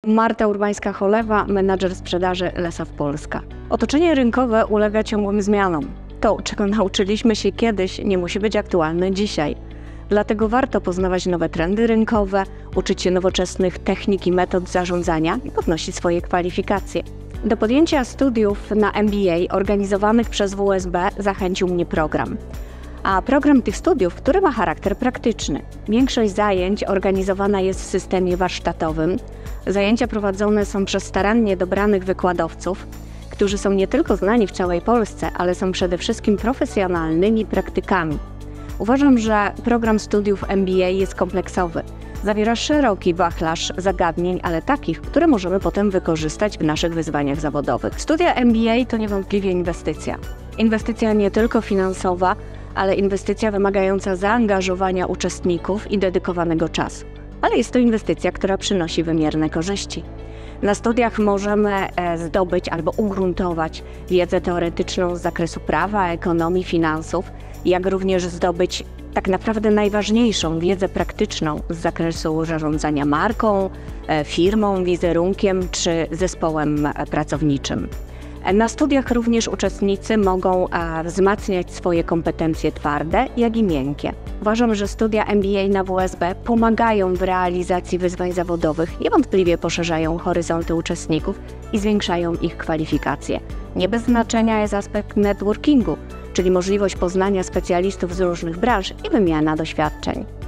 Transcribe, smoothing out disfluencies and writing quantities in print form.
Marta Urbańska-Cholewa, menadżer sprzedaży Lesaw Polska. Otoczenie rynkowe ulega ciągłym zmianom. To, czego nauczyliśmy się kiedyś, nie musi być aktualne dzisiaj. Dlatego warto poznawać nowe trendy rynkowe, uczyć się nowoczesnych technik i metod zarządzania i podnosić swoje kwalifikacje. Do podjęcia studiów na MBA organizowanych przez WSB zachęcił mnie program. A program tych studiów, który ma charakter praktyczny. Większość zajęć organizowana jest w systemie warsztatowym. Zajęcia prowadzone są przez starannie dobranych wykładowców, którzy są nie tylko znani w całej Polsce, ale są przede wszystkim profesjonalnymi praktykami. Uważam, że program studiów MBA jest kompleksowy. Zawiera szeroki wachlarz zagadnień, ale takich, które możemy potem wykorzystać w naszych wyzwaniach zawodowych. Studia MBA to niewątpliwie inwestycja. Inwestycja nie tylko finansowa, ale inwestycja wymagająca zaangażowania uczestników i dedykowanego czasu. Ale jest to inwestycja, która przynosi wymierne korzyści. Na studiach możemy zdobyć albo ugruntować wiedzę teoretyczną z zakresu prawa, ekonomii, finansów, jak również zdobyć tak naprawdę najważniejszą wiedzę praktyczną z zakresu zarządzania marką, firmą, wizerunkiem czy zespołem pracowniczym. Na studiach również uczestnicy mogą wzmacniać swoje kompetencje twarde, jak i miękkie. Uważam, że studia MBA na WSB pomagają w realizacji wyzwań zawodowych, niewątpliwie poszerzają horyzonty uczestników i zwiększają ich kwalifikacje. Nie bez znaczenia jest aspekt networkingu, czyli możliwość poznania specjalistów z różnych branż i wymiana doświadczeń.